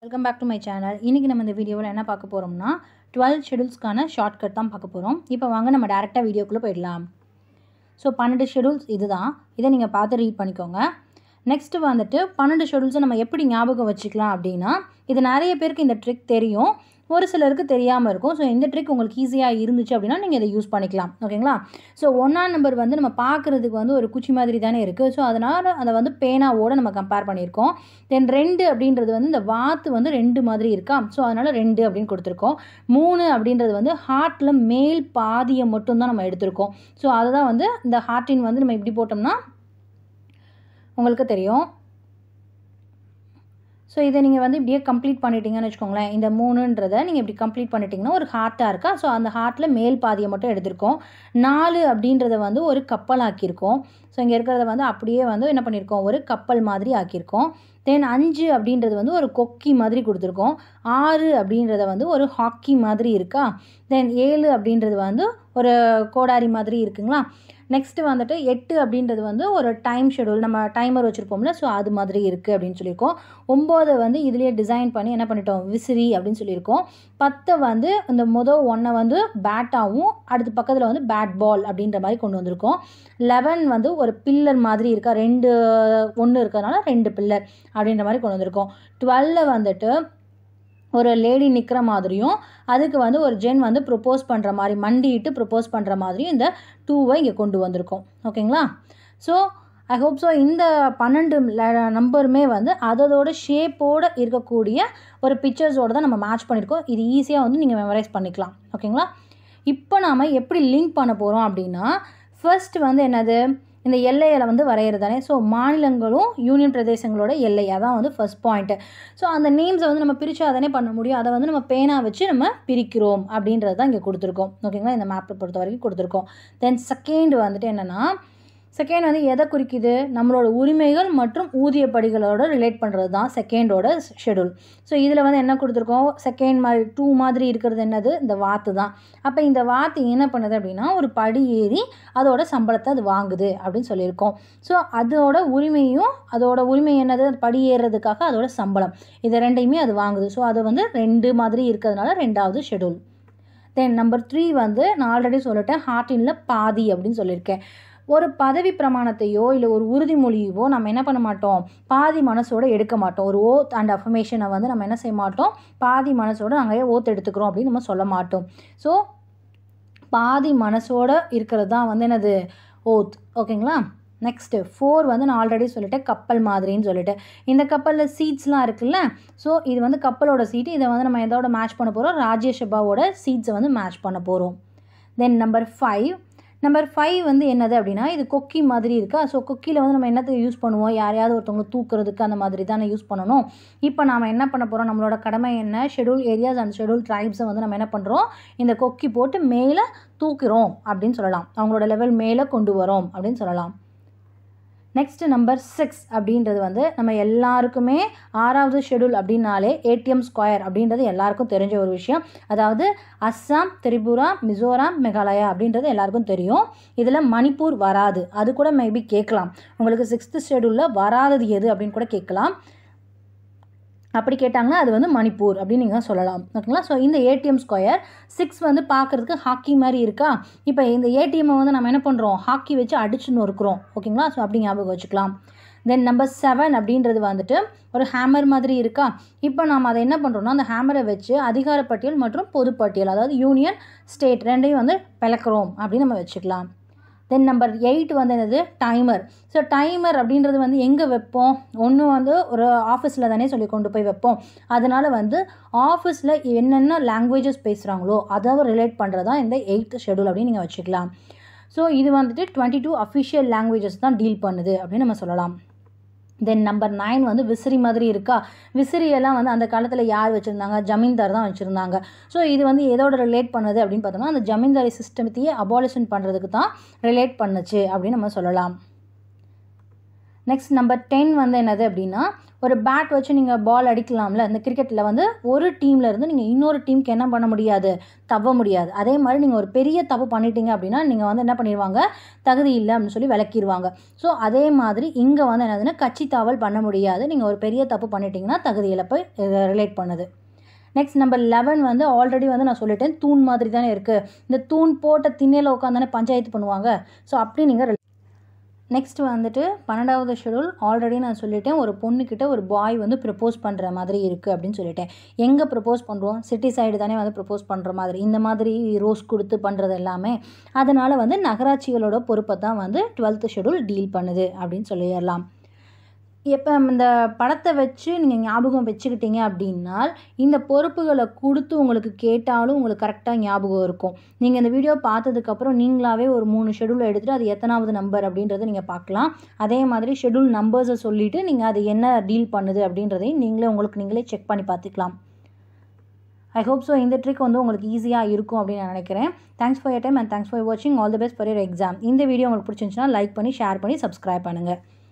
Welcome back to my channel. இன்றைக்கி நம்ம இந்த வீடியோவில் என்ன பார்க்க போகிறோம்னா 12 ஷெடியூல்ஸ்க்கான ஷார்ட்கட் தான் பார்க்க போகிறோம். இப்போ வாங்க நம்ம டேரெக்டாக வீடியோக்குள்ளே போயிடலாம். ஸோ 12 ஷெடியூல்ஸ் இதுதான். இதை நீங்கள் பார்த்து ரீட் பண்ணிக்கோங்க. நெக்ஸ்ட்டு வந்துட்டு 12 ஷெடியூல்ஸை நம்ம எப்படி ஞாபகம் வச்சுக்கலாம் அப்படின்னா, இது நிறைய பேருக்கு இந்த ட்ரிக் தெரியும், ஒரு சிலருக்கு தெரியாமல் இருக்கும். ஸோ இந்த ட்ரிக் உங்களுக்கு ஈஸியாக இருந்துச்சு அப்படின்னா நீங்கள் இதை யூஸ் பண்ணிக்கலாம். ஓகேங்களா? ஸோ 1ஆம் நம்பர் வந்து நம்ம பார்க்குறதுக்கு வந்து ஒரு குச்சி மாதிரி தானே இருக்குது. ஸோ அதனால் அதை வந்து பேனாவோடு நம்ம கம்பேர் பண்ணியிருக்கோம். தென் 2 அப்படின்றது வந்து இந்த வாத்து வந்து 2 மாதிரி இருக்கா. ஸோ அதனால் 2 அப்படின்னு கொடுத்துருக்கோம். 3 அப்படின்றது வந்து ஹார்ட்டில் மேல் பாதியை மட்டும்தான் நம்ம எடுத்திருக்கோம். ஸோ அதுதான் வந்து இந்த ஹார்ட்டின் வந்து நம்ம இப்படி போட்டோம்னா உங்களுக்கு தெரியும். ஸோ இதை நீங்கள் வந்து இப்படியே கம்ப்ளீட் பண்ணிட்டீங்கன்னு வச்சுக்கோங்களேன். இந்த 3ன்றதை நீங்கள் இப்படி கம்ப்ளீட் பண்ணிட்டீங்கன்னா ஒரு ஹார்ட்டாக இருக்கா. ஸோ அந்த ஹார்ட்டில் மேல் பாதியை மட்டும் எடுத்திருக்கோம். 4 அப்படின்றத வந்து ஒரு கப்பல் ஆக்கியிருக்கோம். ஸோ இங்கே இருக்கிறத வந்து அப்படியே வந்து என்ன பண்ணியிருக்கோம், ஒரு கப்பல் மாதிரி ஆக்கியிருக்கோம். தென் 5 அப்படின்றது வந்து ஒரு கொக்கி மாதிரி கொடுத்துருக்கோம். 6 அப்படின்றத வந்து ஒரு ஹாக்கி மாதிரி இருக்கா. தென் 7 அப்படின்றது வந்து ஒரு கோடாரி மாதிரி இருக்குங்களா. நெக்ஸ்ட்டு வந்துட்டு 8 அப்படின்றது வந்து ஒரு டைம் ஷெடியூல், நம்ம டைமர் வச்சுருப்போம்ல, ஸோ அது மாதிரி இருக்குது அப்படின்னு சொல்லியிருக்கோம். 9 வந்து இதுலேயே டிசைன் பண்ணி என்ன பண்ணிட்டோம், விசிறி அப்படின்னு சொல்லியிருக்கோம். 10 வந்து இந்த 1 வந்து பேட்டாகவும் அடுத்து பக்கத்தில் வந்து பேட் பால் அப்படின்ற மாதிரி கொண்டு வந்திருக்கோம். 11 வந்து ஒரு பில்லர் மாதிரி இருக்கா, 1 இருக்கிறதுனால 2 பில்லர் அப்படின்ற மாதிரி கொண்டு வந்திருக்கோம். 12 வந்துட்டு ஒரு லேடி நிற்கிற மாதிரியும் அதுக்கு வந்து ஒரு ஜென் வந்து ப்ரொப்போஸ் பண்ணுற மாதிரி மண்டிட்டு ப்ரொப்போஸ் பண்ணுற மாதிரியும் இந்த 2வை இங்கே கொண்டு வந்திருக்கோம். ஓகேங்களா? ஸோ ஐ ஹோப் ஸோ இந்த 12 நம்பருமே வந்து அதோட ஷேப்போடு இருக்கக்கூடிய ஒரு பிக்சர்ஸோடு தான் நம்ம மேட்ச் பண்ணியிருக்கோம். இது ஈஸியாக வந்து நீங்கள் மெமரைஸ் பண்ணிக்கலாம். ஓகேங்களா? இப்போ நாம் எப்படி லிங்க் பண்ண போகிறோம் அப்படின்னா, ஃபர்ஸ்ட் வந்து என்னது, இந்த எல்லையில் வந்து வரைகிறதானே. ஸோ மாநிலங்களும் யூனியன் பிரதேசங்களோட எல்லை, அதான் வந்து ஃபர்ஸ்ட் பாயிண்ட்டு. ஸோ அந்த நேம்ஸை வந்து நம்ம பிரித்தா தானே பண்ண முடியும். அதை வந்து நம்ம பேனா வச்சு நம்ம பிரிக்கிறோம் அப்படின்றது தான் இங்கே கொடுத்துருக்கோம். ஓகேங்களா? இந்த மேப்பை பொறுத்த வரைக்கும் கொடுத்துருக்கோம். தென் செகண்ட் வந்துட்டு என்னென்னா, செகண்ட் வந்து எதை குறிக்குது, நம்மளோட உரிமைகள் மற்றும் ஊதியப்படிகளோட ரிலேட் பண்ணுறது தான் செகண்டோட ஷெடியூல். ஸோ இதில் வந்து என்ன கொடுத்துருக்கோம், செகண்ட் மாதிரி 2 மாதிரி இருக்கிறது என்னது, இந்த வாத்து தான். அப்போ இந்த வாத்து என்ன பண்ணுது அப்படின்னா, ஒரு படி ஏறி அதோட சம்பளத்தை அது வாங்குது அப்படின்னு சொல்லியிருக்கோம். ஸோ அதோட உரிமை என்னது, படி ஏறுறதுக்காக அதோட சம்பளம், இது ரெண்டையுமே அது வாங்குது. ஸோ அது வந்து 2 மாதிரி இருக்கிறதுனால 2வது ஷெடியூல். தென் நம்பர் 3 வந்து நான் ஆல்ரெடி சொல்லிட்டேன், ஹார்ட்டினில் பாதி அப்படின்னு சொல்லியிருக்கேன். ஒரு பதவி பிரமாணத்தையோ இல்லை ஒரு உறுதிமொழியவோ நம்ம என்ன பண்ண மாட்டோம், பாதி மனசோட எடுக்க மாட்டோம். ஒரு ஓத் அண்ட் அஃபர்மேஷனை வந்து நம்ம என்ன செய்ய மாட்டோம், பாதி மனசோட நாங்கள் ஓத் எடுத்துக்கிறோம் அப்படின்னு நம்ம சொல்ல மாட்டோம். ஸோ பாதி மனசோட இருக்கிறது தான் வந்து என்னது, ஓத். ஓகேங்களா? நெக்ஸ்ட்டு 4 வந்து நான் ஆல்ரெடி சொல்லிட்டேன், கப்பல் மாதிரின்னு சொல்லிட்டேன். இந்த கப்பலில் சீட்ஸ்லாம் இருக்குல்ல, ஸோ இது வந்து கப்பலோட சீட்டு. இதை வந்து நம்ம எதோட மேட்ச் பண்ண போகிறோம், ராஜ்யசபாவோட சீட்ஸை வந்து மேட்ச் பண்ண போகிறோம். தென் நம்பர் 5 வந்து என்னது அப்படின்னா, இது கொக்கி மாதிரி இருக்கா. ஸோ கொக்கியில் வந்து நம்ம என்னத்துக்கு யூஸ் பண்ணுவோம், யாரையாவது ஒருத்தவங்க தூக்குறதுக்கு அந்த மாதிரி தானே யூஸ் பண்ணணும். இப்போ நாம் என்ன பண்ண போகிறோம், நம்மளோட கடமை என்ன, ஷெடியூல் ஏரியாஸ் அண்ட் ஷெடியூல் ட்ரைப்ஸை வந்து நம்ம என்ன பண்ணுறோம், இந்த கொக்கி போட்டு மேலே தூக்குறோம் அப்படின்னு சொல்லலாம். அவங்களோட லெவல் மேலே கொண்டு வரோம் அப்படின்னு சொல்லலாம். நெக்ஸ்ட்டு நம்பர் 6 அப்படின்றது வந்து நம்ம எல்லாருக்குமே 6வது ஷெடியூல் அப்படின்னாலே ATM ஸ்கொயர் அப்படின்றது எல்லாருக்கும் தெரிஞ்ச ஒரு விஷயம். அதாவது அஸ்ஸாம், திரிபுரா, மிசோரம், மேகாலயா அப்படின்றது எல்லாருக்கும் தெரியும். இதில் மணிப்பூர் வராது. அது கூட மேபி கேட்கலாம், உங்களுக்கு 6th ஷெடியூலில் வராதது எது அப்படின்னு கூட கேட்கலாம். அப்படி கேட்டாங்கன்னா அது வந்து மணிப்பூர் அப்படின்னு நீங்கள் சொல்லலாம். ஓகேங்களா? ஸோ இந்த ATM ஸ்கொயர் 6 வந்து பார்க்குறதுக்கு ஹாக்கி மாதிரி இருக்கா. இப்போ இந்த ATMை வந்து நம்ம என்ன பண்ணுறோம், ஹாக்கி வச்சு அடிச்சுன்னு இருக்கிறோம். ஓகேங்களா? ஸோ அப்படி ஞாபகம் வச்சுக்கலாம். தென் நம்பர் 7 அப்படின்றது வந்துட்டு ஒரு ஹேமர் மாதிரி இருக்கா. இப்போ நாம் அதை என்ன பண்ணுறோம்னா, அந்த ஹேமரை வச்சு அதிகாரப்பட்டியல் மற்றும் பொதுப்பட்டியல், அதாவது யூனியன் ஸ்டேட் ரெண்டையும் வந்து பிளக்கிறோம் அப்படின்னு நம்ம வச்சுக்கலாம். தென் நம்பர் 8 வந்து என்னது, டைமர். ஸோ டைமர் அப்படின்றது வந்து எங்கே வைப்போம், ஒன்று வந்து ஒரு ஆஃபீஸில் தானே சொல்லி கொண்டு போய் வைப்போம். அதனால் வந்து ஆஃபீஸில் என்னென்ன லாங்குவேஜஸ் பேசுகிறாங்களோ அதை ரிலேட் பண்ணுறது தான் இந்த 8th ஷெடியூல் அப்படின்னு நீங்கள் வச்சுக்கலாம். ஸோ இது வந்துட்டு 22 அஃபிஷியல் லாங்குவேஜஸ் தான் டீல் பண்ணுது அப்படின்னு நம்ம சொல்லலாம். தென் நம்பர் 9 வந்து விசிறி மாதிரி இருக்கா. விசிறியெல்லாம் வந்து அந்த காலத்தில் யார் வச்சுருந்தாங்க, ஜமீன்தார் தான் வச்சுருந்தாங்க. ஸோ இது வந்து எதோட ரிலேட் பண்ணுது அப்படின்னு பார்த்தோம்னா, அந்த ஜமீன்தாரி சிஸ்டத்தையே அபாலிஷன் பண்ணுறதுக்கு தான் ரிலேட் பண்ணுச்சு அப்படின்னு நம்ம சொல்லலாம். நெக்ஸ்ட் நம்பர் 10 வந்து என்னது அப்படின்னா, ஒரு பேட் வச்சு நீங்கள் பால் அடிக்கலாம்ல. இந்த கிரிக்கெட்டில் வந்து ஒரு டீமில் இருந்து நீங்கள் இன்னொரு டீமுக்கு என்ன பண்ண முடியாது, தவ முடியாது. அதே மாதிரி நீங்கள் ஒரு பெரிய தப்பு பண்ணிட்டீங்க அப்படின்னா நீங்கள் வந்து என்ன பண்ணிடுவாங்க, தகுதி இல்லை அப்படின்னு சொல்லி விளக்கிடுவாங்க. ஸோ அதே மாதிரி இங்கே வந்து என்னதுன்னா கட்சி தாவல் பண்ண முடியாது. நீங்கள் ஒரு பெரிய தப்பு பண்ணிட்டீங்கன்னா தகுதி இழப்பை ரிலேட் பண்ணுது. நெக்ஸ்ட் நம்பர் 11 வந்து ஆல்ரெடி வந்து நான் சொல்லிட்டேன், தூண் மாதிரி தானே இருக்குது. இந்த தூண் போட்ட திண்ணையில் உட்காந்தானே பஞ்சாயத்து பண்ணுவாங்க. ஸோ அப்படி நீங்கள் நெக்ஸ்ட் வந்துட்டு 12வது ஷெடியூல் ஆல்ரெடி நான் சொல்லிட்டேன், ஒரு பொண்ணுக்கிட்ட ஒரு பாய் வந்து ப்ரப்போஸ் பண்ணுற மாதிரி இருக்குது அப்படின்னு சொல்லிட்டேன். எங்கே ப்ரப்போஸ் பண்ணுறோம், சிட்டி சைடு தானே வந்து ப்ரப்போஸ் பண்ணுற மாதிரி, இந்த மாதிரி ரோஸ் கொடுத்து பண்ணுறது எல்லாமே. அதனால் வந்து நகராட்சிகளோட பொறுப்பை தான் வந்து 12th ஷெடியூல் டீல் பண்ணுது அப்படின்னு சொல்லிடலாம். எப்போ இந்த படத்தை வச்சு நீங்கள் ஞாபகம் வச்சுக்கிட்டீங்க அப்படின்னா இந்த பொறுப்புகளை கொடுத்து உங்களுக்கு கேட்டாலும் உங்களுக்கு கரெக்டாக ஞாபகம் இருக்கும். நீங்கள் இந்த வீடியோ பார்த்ததுக்கப்புறம் நீங்களாவே ஒரு 3 ஷெடியூல் எடுத்துகிட்டு அது எத்தனாவது நம்பர் அப்படின்றத நீங்கள் பார்க்கலாம். அதே மாதிரி ஷெடியூல் நம்பர்ஸை சொல்லிவிட்டு நீங்கள் அது என்ன டீல் பண்ணுது அப்படின்றதையும் நீங்களே செக் பண்ணி பார்த்துக்கலாம். ஐ ஹோப் ஸோ இந்த ட்ரிக் வந்து உங்களுக்கு ஈஸியாக இருக்கும் அப்படின்னு நான் நினைக்கிறேன். Thanks for your time and thanks for வாட்சிங். All the best for your exam. இந்த வீடியோ உங்களுக்கு பிடிச்சிருந்துச்சுன்னா லைக் பண்ணி ஷேர் பண்ணி சப்ஸ்கிரைப் பண்ணுங்கள்.